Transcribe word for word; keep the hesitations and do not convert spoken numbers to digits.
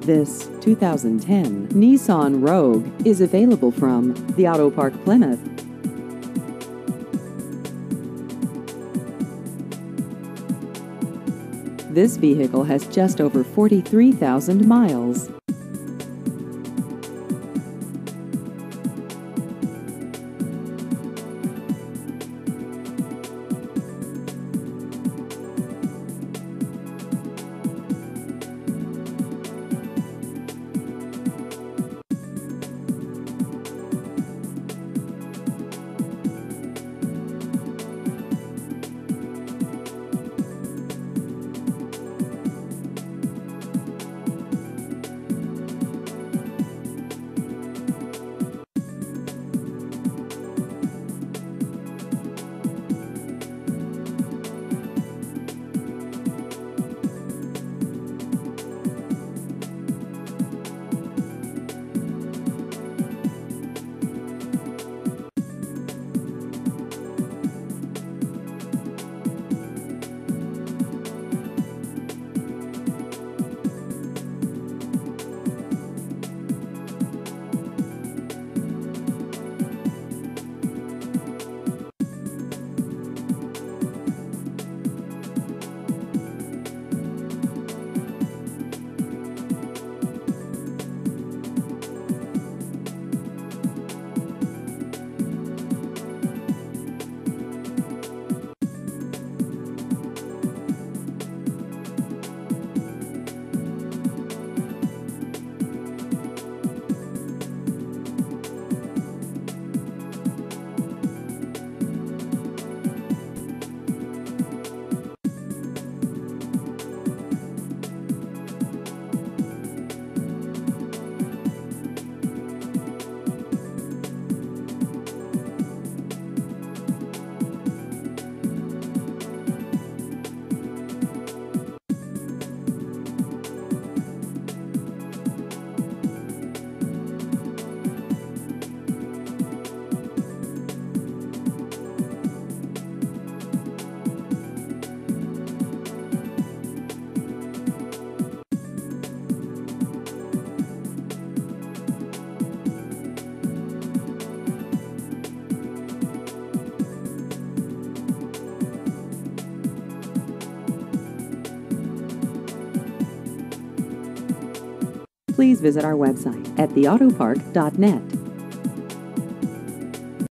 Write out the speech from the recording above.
This two thousand ten Nissan Rogue is available from the Auto Park Plymouth. This vehicle has just over forty-three thousand miles. Please visit our website at the autopark dot net.